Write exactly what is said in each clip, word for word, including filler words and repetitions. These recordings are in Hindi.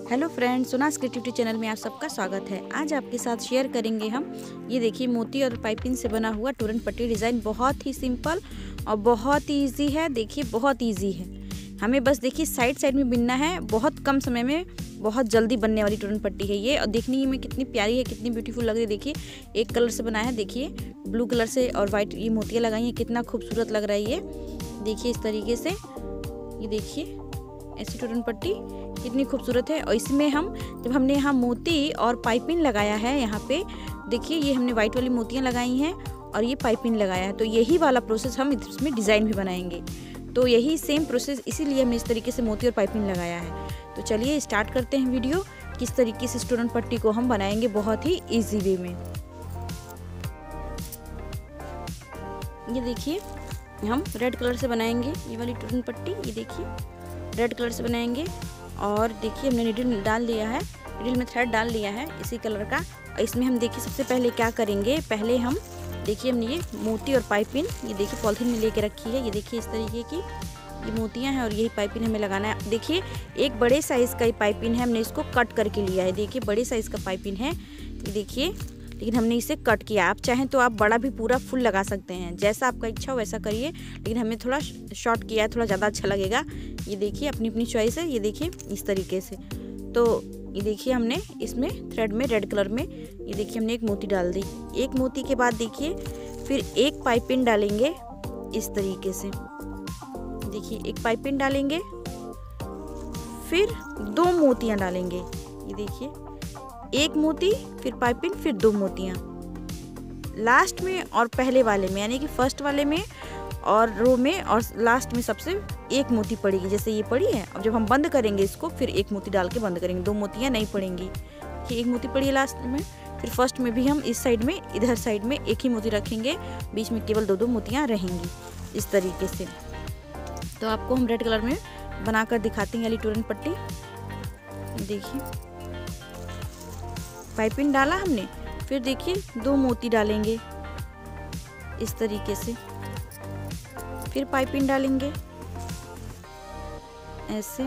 Hello friends, Sona's creativity channel में आप सबका स्वागत है। आज आपके साथ शेयर करेंगे हम ये देखिए मोती और पाइपिंग से बना हुआ टोरन पट्टी डिज़ाइन। बहुत ही सिंपल और बहुत ही इजी है। देखिए बहुत इजी है, हमें बस देखिए साइड साइड में बिनना है। बहुत कम समय में बहुत जल्दी बनने वाली टोरन पट्टी है ये, और देखने में कितनी प्यारी है, कितनी ब्यूटीफुल लग रही है। देखिए एक कलर से बनाया है, देखिए ब्लू कलर से और वाइट ये मोतियाँ लगाई हैं, कितना खूबसूरत लग रहा है ये। देखिए इस तरीके से, ये देखिए ऐसी टोरन पट्टी कितनी खूबसूरत है। और इसमें हम जब हमने यहाँ मोती और पाइपिंग लगाया है, यहाँ पे देखिए ये हमने वाइट वाली मोतियाँ लगाई हैं और ये पाइपिंग लगाया है, तो यही वाला प्रोसेस हम इसमें डिज़ाइन भी बनाएंगे। तो यही सेम प्रोसेस, इसीलिए हमने इस तरीके से मोती और पाइपिंग लगाया है। तो चलिए स्टार्ट करते हैं वीडियो, किस तरीके से इस टोरन पट्टी को हम बनाएंगे बहुत ही ईजी वे में। ये देखिए हम रेड कलर से बनाएंगे ये वाली टोरन पट्टी। ये देखिए रेड कलर से बनाएंगे, और देखिए हमने नीडल डाल लिया है, नीडल में थ्रेड डाल लिया है इसी कलर का। और इसमें हम देखिए सबसे पहले क्या करेंगे, पहले हम देखिए हमने ये मोती और पाइपिंग ये देखिए पॉलिथीन में लेके रखी है। ये देखिए इस तरीके की ये मोतियां हैं और यही पाइपिंग हमें लगाना है। देखिए एक बड़े साइज़ का ये पाइपिंग है, हमने इसको कट करके लिया है। देखिए बड़े साइज़ का पाइपिंग है ये देखिए, लेकिन हमने इसे कट किया। आप चाहें तो आप बड़ा भी पूरा फुल लगा सकते हैं, जैसा आपका इच्छा हो वैसा करिए, लेकिन हमें थोड़ा शॉर्ट किया है, थोड़ा ज़्यादा अच्छा लगेगा। ये देखिए अपनी अपनी चॉइस है। ये देखिए इस तरीके से, तो ये देखिए हमने इसमें थ्रेड में रेड कलर में ये देखिए हमने एक मोती डाल दी। एक मोती के बाद देखिए फिर एक पाइपिंग डालेंगे इस तरीके से। देखिए एक पाइपिंग डालेंगे, फिर दो मोतियाँ डालेंगे। ये देखिए एक मोती, फिर पाइपिंग, फिर दो मोतियाँ लास्ट में और पहले वाले में, यानी कि फर्स्ट वाले में और रो में और लास्ट में सबसे एक मोती पड़ेगी, जैसे ये पड़ी है। अब जब हम बंद करेंगे इसको, फिर एक मोती डाल के बंद करेंगे, दो मोतियाँ नहीं पड़ेंगी। कि एक मोती पड़ी है लास्ट में, फिर फर्स्ट में भी हम इस साइड में इधर साइड में एक ही मोती रखेंगे, बीच में केवल दो दो मोतियाँ रहेंगी इस तरीके से। तो आपको हम रेड कलर में बनाकर दिखाते हैं वाली टोरन पट्टी। देखिए पाइपिंग डाला हमने, फिर देखिए दो मोती डालेंगे इस तरीके से, फिर पाइपिंग डालेंगे ऐसे,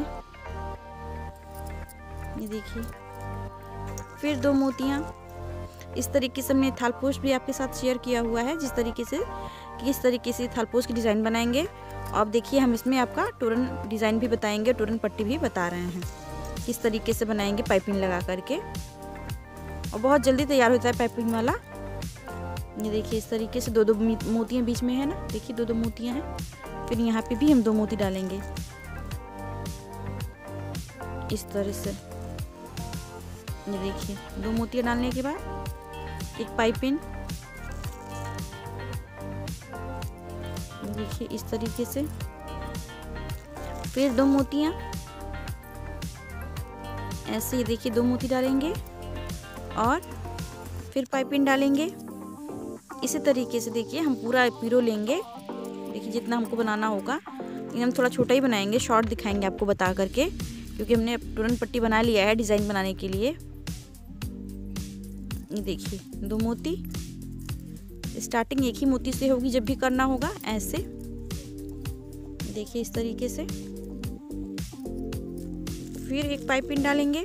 ये देखिए फिर दो मोतियाँ। इस तरीके से हमने थालपोश भी आपके साथ शेयर किया हुआ है, जिस तरीके से किस तरीके से थालपोश की डिज़ाइन बनाएंगे। अब देखिए हम इसमें आपका टोरन डिज़ाइन भी बताएंगे, टोरन पट्टी भी बता रहे हैं किस तरीके से बनाएंगे पाइपिंग लगा करके, और बहुत जल्दी तैयार होता है पाइपिंग वाला। ये देखिए इस तरीके से दो दो मोतियाँ बीच में है ना, देखिए दो दो मोतियाँ हैं। फिर यहाँ पे भी हम दो मोती डालेंगे इस तरह से। ये देखिए दो मोतियाँ डालने के बाद एक पाइपिंग, देखिए इस तरीके से, फिर दो मोतियाँ ऐसे। ये देखिए दो मोती डालेंगे और फिर पाइपिंग डालेंगे इसी तरीके से। देखिए हम पूरा पिरो लेंगे, देखिए जितना हमको बनाना होगा, लेकिन हम थोड़ा छोटा ही बनाएंगे, शॉर्ट दिखाएंगे आपको बता करके, क्योंकि हमने टोरन पट्टी बना लिया है डिज़ाइन बनाने के लिए। ये देखिए दो मोती, स्टार्टिंग एक ही मोती से होगी जब भी करना होगा ऐसे। देखिए इस तरीके से, फिर एक पाइपिंग डालेंगे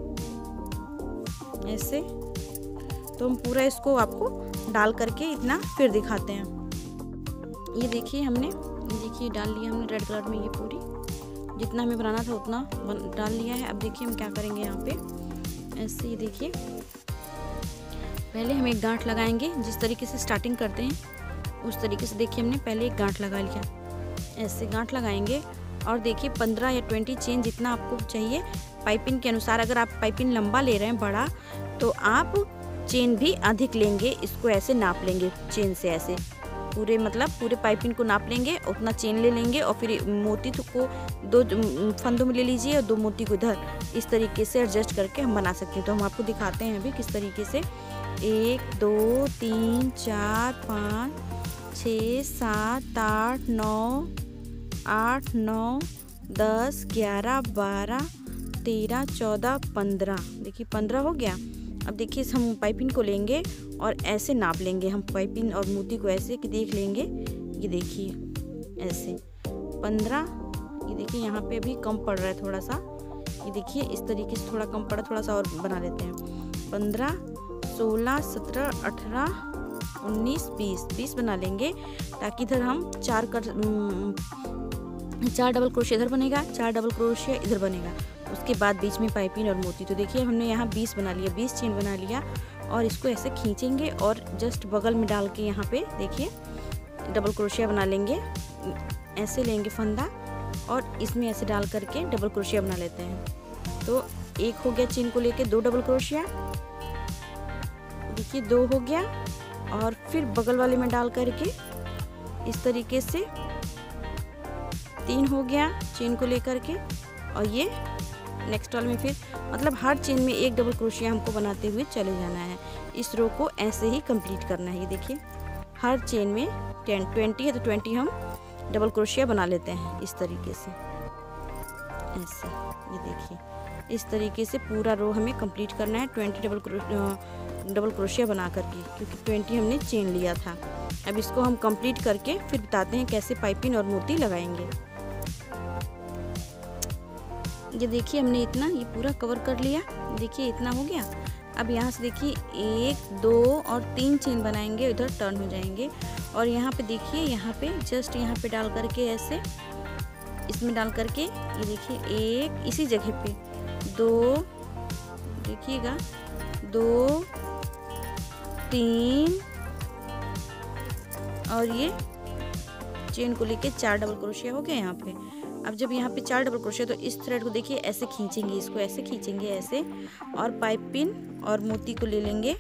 ऐसे। तो हम पूरा इसको आपको डाल करके इतना फिर दिखाते हैं। ये देखिए हमने ये देखिए डाल लिया हमने रेड कलर में, ये पूरी जितना हमें बनाना था उतना डाल लिया है। अब देखिए हम क्या करेंगे यहाँ पे ऐसे। ये देखिए पहले हम एक गांठ लगाएंगे, जिस तरीके से स्टार्टिंग करते हैं उस तरीके से। देखिए हमने पहले एक गांठ लगा लिया, ऐसे गांठ लगाएंगे, और देखिए पंद्रह या बीस चेन जितना आपको चाहिए पाइपिंग के अनुसार। अगर आप पाइपिंग लंबा ले रहे हैं बड़ा, तो आप चेन भी अधिक लेंगे, इसको ऐसे नाप लेंगे चेन से, ऐसे पूरे मतलब पूरे पाइपिंग को नाप लेंगे, उतना चेन ले लेंगे, और फिर मोती तो को दो फंदों में ले लीजिए और दो मोती को इधर इस तरीके से एडजस्ट करके हम बना सकते हैं। तो हम आपको दिखाते हैं अभी किस तरीके से। एक दो तीन चार पाँच छः सात आठ नौ आठ नौ दस ग्यारह बारह तेरह चौदह पंद्रह, देखिए पंद्रह हो गया। अब देखिए हम पाइपिंग को लेंगे और ऐसे नाप लेंगे, हम पाइपिंग और मोती को ऐसे कि देख लेंगे। ये देखिए ऐसे पंद्रह, ये देखिए यहाँ पे अभी कम पड़ रहा है थोड़ा सा, ये देखिए इस तरीके से थोड़ा कम पड़ा, थोड़ा सा और बना लेते हैं। पंद्रह, सोलह, सत्रह, अठारह, उन्नीस, बीस, बीस बना लेंगे, ताकि इधर हम चार कर चार डबल क्रोशिया इधर बनेगा, चार डबल क्रोशिया इधर बनेगा, उसके बाद बीच में पाइपिंग और मोती। तो देखिए हमने यहाँ बीस बना लिया, बीस चेन बना लिया और इसको ऐसे खींचेंगे और जस्ट बगल में डाल के यहाँ पे देखिए डबल क्रोशिया बना लेंगे। ऐसे लेंगे फंदा और इसमें ऐसे डाल करके डबल क्रोशिया बना लेते हैं। तो एक हो गया चेन को लेके दो डबल क्रोशिया, देखिए दो हो गया, और फिर बगल वाले में डाल करके इस तरीके से तीन हो गया चेन को लेकर के, और ये नेक्स्ट वाले में फिर मतलब हर चेन में एक डबल क्रोशिया हमको बनाते हुए चले जाना है। इस रो को ऐसे ही कंप्लीट करना है। ये देखिए हर चेन में टेन ट्वेंटी है तो ट्वेंटी हम डबल क्रोशिया बना लेते हैं इस तरीके से, ऐसे। ये देखिए इस तरीके से पूरा रो हमें कंप्लीट करना है ट्वेंटी डबल डबल क्रोशिया बना करके, क्योंकि ट्वेंटी हमने चेन लिया था। अब इसको हम कंप्लीट करके फिर बताते हैं कैसे पाइपिंग और मोती लगाएंगे। ये देखिए हमने इतना ये पूरा कवर कर लिया, देखिए इतना हो गया। अब यहाँ से देखिए एक, दो और तीन चेन बनाएंगे, इधर टर्न हो जाएंगे, और यहाँ पे देखिए यहाँ पे जस्ट यहाँ पे डाल करके ऐसे इसमें डाल करके ये देखिए एक इसी जगह पे दो, देखिएगा दो, तीन और ये चेन को लेके चार डबल क्रोशिया हो गया यहाँ पे। अब जब यहाँ पे चार डबल क्रोशिया तो इस थ्रेड को देखिए ऐसे खींचेंगे, इसको ऐसे खींचेंगे ऐसे, और पाइपिंग और मोती को ले लेंगे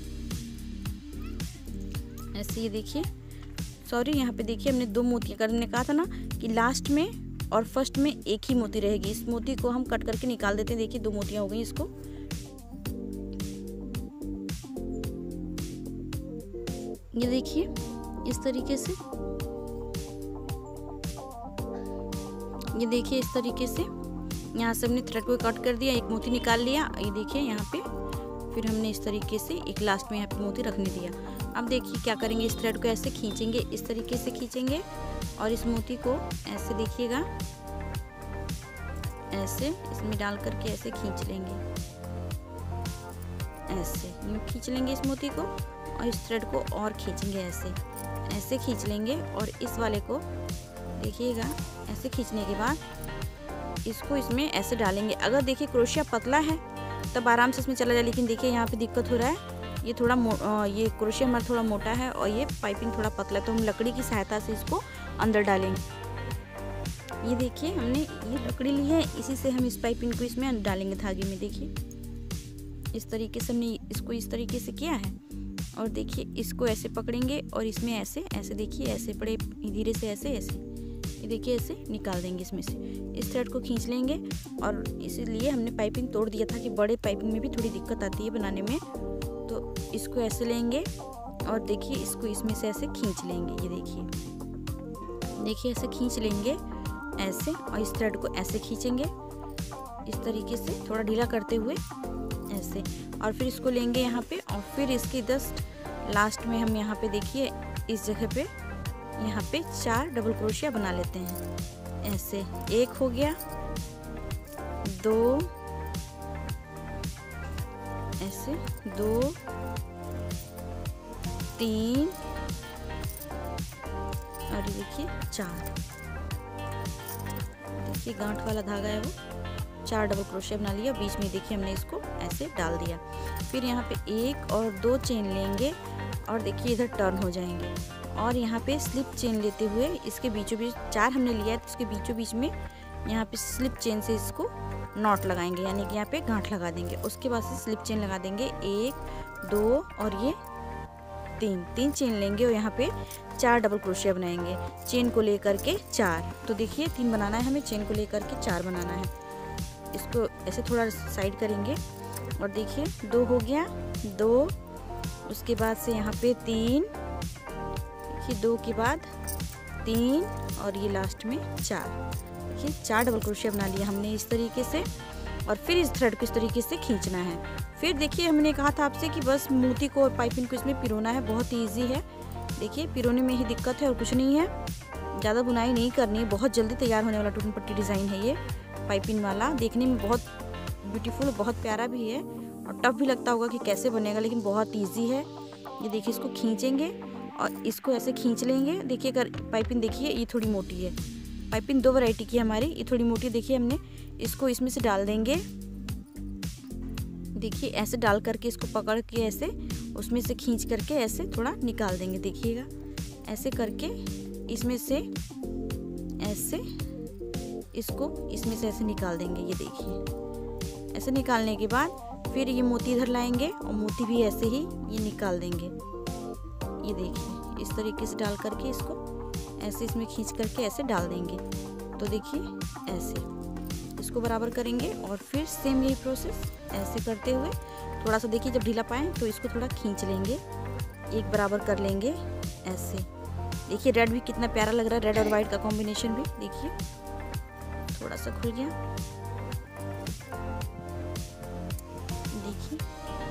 ऐसे। ये देखिए सॉरी यहाँ पे देखिए हमने दो मोतियाँ करने कहा था ना कि लास्ट में और फर्स्ट में एक ही मोती रहेगी। इस मोती को हम कट करके निकाल देते हैं। देखिए दो मोतियाँ हो गई। इसको ये देखिए इस तरीके से, ये देखिए इस तरीके से यहाँ से हमने थ्रेड को कट कर दिया, एक मोती निकाल लिया। ये देखिए यहाँ पे फिर हमने इस तरीके से एक लास्ट में यहाँ पे मोती रखने दिया। अब देखिए क्या करेंगे, इस थ्रेड को ऐसे खींचेंगे, इस तरीके से खींचेंगे और इस मोती को ऐसे देखिएगा ऐसे इसमें डाल करके ऐसे खींच लेंगे, ऐसे यूँ खींच लेंगे इस मोती को, और इस थ्रेड को और खींचेंगे ऐसे ऐसे खींच लेंगे, और इस वाले को देखिएगा ऐसे खींचने के बाद इसको इसमें ऐसे डालेंगे। अगर देखिए क्रोशिया पतला है तब आराम से इसमें चला जाए, लेकिन देखिए यहाँ पे दिक्कत हो रहा है, ये थोड़ा आ, ये क्रोशिया हमारा थोड़ा मोटा है और ये पाइपिंग थोड़ा पतला है, तो हम लकड़ी की सहायता से इसको अंदर डालेंगे। ये देखिए हमने ये लकड़ी ली है, इसी से हम इस पाइपिंग को इसमें डालेंगे धागे में। देखिए इस तरीके से हमने इसको इस तरीके से किया है, और देखिए इसको ऐसे पकड़ेंगे और इसमें ऐसे ऐसे देखिए ऐसे बड़े धीरे से ऐसे ऐसे ये देखिए ऐसे निकाल देंगे इसमें से, इस थ्रेड को खींच लेंगे। और इसीलिए हमने पाइपिंग तोड़ दिया था कि बड़े पाइपिंग में भी थोड़ी दिक्कत आती है बनाने में, तो इसको ऐसे लेंगे और देखिए इसको इसमें से ऐसे खींच लेंगे। ये देखिए देखिए ऐसे खींच लेंगे ऐसे, और इस थ्रेड को ऐसे खींचेंगे इस तरीके से थोड़ा ढीला करते हुए ऐसे, और फिर इसको लेंगे यहाँ पे, और फिर इसके जस्ट लास्ट में हम यहाँ पे देखिए इस जगह पे यहाँ पे चार डबल क्रोशिया बना लेते हैं ऐसे। एक हो गया, दो ऐसे, दो, तीन और ये देखिए चार। देखिए गांठ वाला धागा है वो, चार डबल क्रोशिया बना लिया, बीच में देखिए हमने इसको ऐसे डाल दिया। फिर यहाँ पे एक और दो चेन लेंगे और देखिए इधर टर्न हो जाएंगे, और यहाँ पे स्लिप चेन लेते हुए इसके बीचों बीच चार हमने लिया है, तो इसके बीचों बीच में यहाँ पे स्लिप चेन से इसको नॉट लगाएंगे, यानी कि यहाँ पे गांठ लगा देंगे। उसके बाद से स्लिप चेन लगा देंगे, एक, दो और ये तीन तीन चेन लेंगे, और यहाँ पे चार डबल क्रोशिया बनाएंगे चेन को लेकर के चार। तो देखिए तीन बनाना है हमें, चेन को लेकर के चार बनाना है। इसको ऐसे थोड़ा साइड करेंगे, और देखिए दो हो गया, दो, उसके बाद से यहाँ पे तीन, देखिए दो के बाद तीन, और ये लास्ट में चार। देखिए चार डबल क्रोशिया बना लिया हमने इस तरीके से, और फिर इस थ्रेड को इस तरीके से खींचना है। फिर देखिए हमने कहा था आपसे कि बस मोती को और पाइपिंग को इसमें पिरोना है, बहुत ही ईजी है। देखिए पिरोने में ही दिक्कत है और कुछ नहीं है, ज़्यादा बुनाई नहीं करनी है, बहुत जल्दी तैयार होने वाला टूटन पट्टी डिज़ाइन है ये। पाइपिंग वाला। देखने में बहुत ब्यूटीफुल, बहुत प्यारा भी है और टफ भी लगता होगा कि कैसे बनेगा, लेकिन बहुत ईजी है। ये देखिए, इसको खींचेंगे और इसको ऐसे खींच लेंगे। देखिए अगर पाइपिंग देखिए ये थोड़ी मोटी है। पाइपिंग दो वैरायटी की है हमारी, ये थोड़ी मोटी। देखिए हमने इसको इसमें से डाल देंगे। देखिए ऐसे डाल करके इसको पकड़ के ऐसे उसमें से खींच करके ऐसे थोड़ा निकाल देंगे। देखिएगा ऐसे करके इसमें से ऐसे इसको इसमें से ऐसे निकाल देंगे। ये देखिए ऐसे निकालने के बाद फिर ये मोती इधर लाएंगे और मोती भी ऐसे ही ये निकाल देंगे। ये देखिए इस तरीके से डाल करके इसको ऐसे इसमें खींच करके ऐसे डाल देंगे। तो देखिए ऐसे इसको बराबर करेंगे और फिर सेम यही प्रोसेस ऐसे करते हुए थोड़ा सा देखिए जब ढीला पाएँ तो इसको थोड़ा खींच लेंगे, एक बराबर कर लेंगे ऐसे। देखिए रेड भी कितना प्यारा लग रहा है, रेड और वाइट का कॉम्बिनेशन भी। देखिए थोड़ा सा खुल गया। देखिए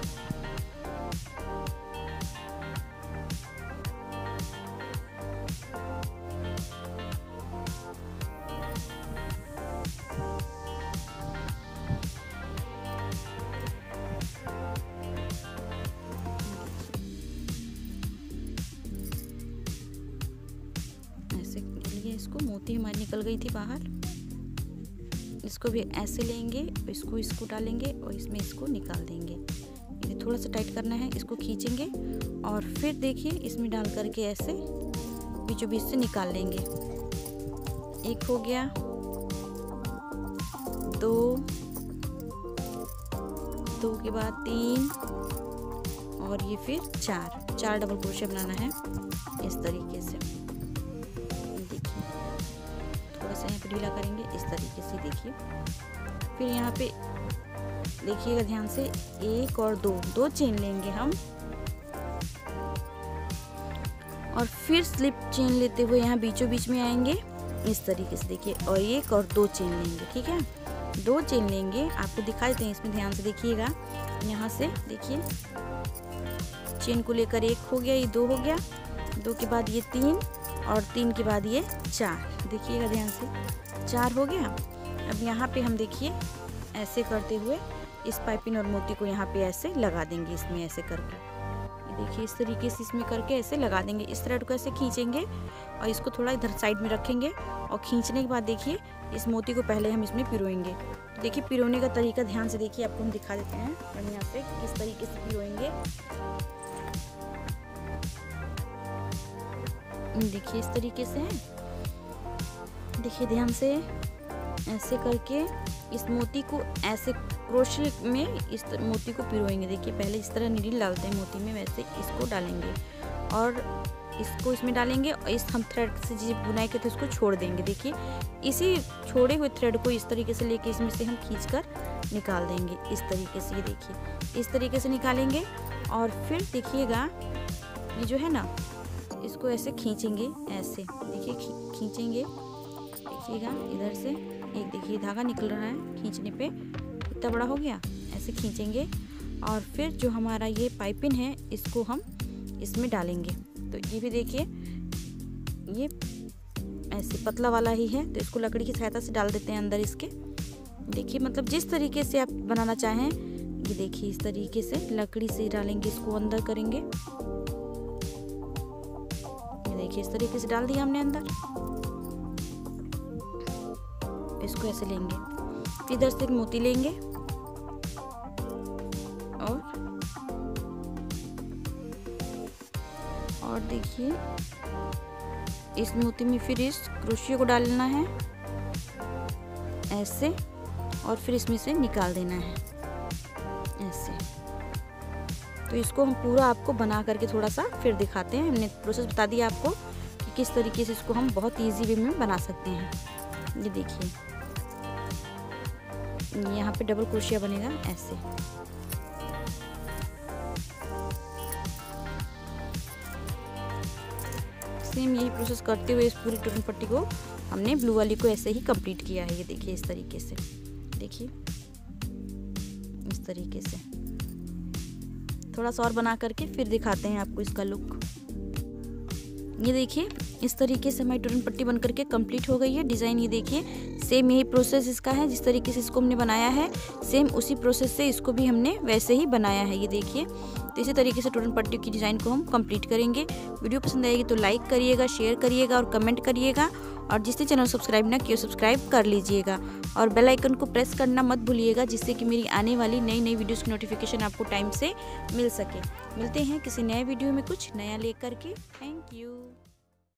इसको मोती हमारी निकल गई थी बाहर। इसको भी ऐसे लेंगे, इसको इसको डालेंगे और इसमें इसको निकाल देंगे। ये थोड़ा सा टाइट करना है, इसको खींचेंगे और फिर देखिए इसमें डाल करके ऐसे बीचों बीच से निकाल लेंगे। एक हो गया, दो, दो के बाद तीन और ये फिर चार चार डबल क्रोशिया बनाना है इस तरीके से। यहाँ पे ढीला करेंगे इस तरीके से। देखिए फिर यहाँ पे देखिएगा ध्यान से, एक और दो दो चेन लेंगे हम और फिर स्लिप चेन लेते हुए यहाँ बीचों बीच में आएंगे इस तरीके से। देखिए और एक और दो चेन लेंगे। ठीक है, दो चेन लेंगे, आपको दिखा देते हैं इसमें, ध्यान से देखिएगा। यहाँ से देखिए चेन को लेकर एक हो गया, ये दो हो गया, दो के बाद ये तीन और तीन के बाद ये चार। देखिएगा ध्यान से, चार हो गया। अब यहाँ पे हम देखिए ऐसे करते हुए इस पाइपिंग और मोती को यहाँ पे ऐसे लगा देंगे इसमें ऐसे करके। ये देखिए इस तरीके से इसमें करके ऐसे लगा देंगे। इस थ्रेड को ऐसे खींचेंगे और इसको थोड़ा इधर साइड में रखेंगे और खींचने के बाद देखिए इस मोती को पहले हम इसमें पिरोएंगे। तो देखिए पिरोने का तरीका ध्यान से देखिए, आपको हम दिखा देते हैं बढ़िया से किस तरीके से पिरोएंगे। देखिए इस तरीके से है, देखिए ध्यान से ऐसे करके इस मोती को ऐसे क्रोशे में इस मोती को पिरोएंगे। देखिए पहले इस तरह नीडल डालते हैं मोती में, वैसे इसको डालेंगे और इसको इसमें डालेंगे और इस हम थ्रेड से जो बुनाई के थे उसको छोड़ देंगे। देखिए इसी छोड़े हुए थ्रेड को इस तरीके से लेके इसमें से हम खींचकर निकाल देंगे इस तरीके से। ये देखिए इस तरीके से निकालेंगे और फिर देखिएगा ये जो है ना, इसको ऐसे खींचेंगे ऐसे। देखिए खींचेंगे, देखिएगा इधर से एक देखिए धागा निकल रहा है, खींचने पे इतना बड़ा हो गया। ऐसे खींचेंगे और फिर जो हमारा ये पाइपिंग है इसको हम इसमें डालेंगे। तो ये भी देखिए ये ऐसे पतला वाला ही है, तो इसको लकड़ी की सहायता से डाल देते हैं अंदर इसके। देखिए मतलब जिस तरीके से आप बनाना चाहें, ये देखिए इस तरीके से लकड़ी से डालेंगे, इसको अंदर करेंगे। देखिए इस तरीके से डाल दिया हमने अंदर, इसको ऐसे लेंगे। फिर इधर से एक मोती लेंगे और और देखिए इस मोती में फिर इस क्रोशिया को डालना है ऐसे और फिर इसमें से निकाल देना है ऐसे। तो इसको हम पूरा आपको बना करके थोड़ा सा फिर दिखाते हैं। हमने प्रोसेस बता दिया आपको कि किस तरीके से इसको हम बहुत इजी वे में बना सकते हैं। ये देखिए यहाँ पे डबल क्रोशिया बनेगा ऐसे। सेम यही प्रोसेस करते हुए इस पूरी टूटन पट्टी को हमने ब्लू वाली को ऐसे ही कंप्लीट किया है। ये देखिए इस तरीके से, देखिए इस तरीके से थोड़ा सा और बना करके फिर दिखाते हैं आपको इसका लुक। ये देखिए इस तरीके से हमारी टूटन पट्टी बन करके कंप्लीट हो गई है। डिज़ाइन ये देखिए सेम यही प्रोसेस इसका है, जिस तरीके से इसको हमने बनाया है सेम उसी प्रोसेस से इसको भी हमने वैसे ही बनाया है। ये देखिए, तो इसी तरीके से टोटन पट्टी की डिज़ाइन को हम कंप्लीट करेंगे। वीडियो पसंद आएगी तो लाइक करिएगा, शेयर करिएगा और कमेंट करिएगा, और जिसने चैनल सब्सक्राइब ना किया सब्सक्राइब कर लीजिएगा और बेल आइकन को प्रेस करना मत भूलिएगा, जिससे कि मेरी आने वाली नई नई वीडियोस की नोटिफिकेशन आपको टाइम से मिल सके। मिलते हैं किसी नए वीडियो में कुछ नया लेकर के। Thank you.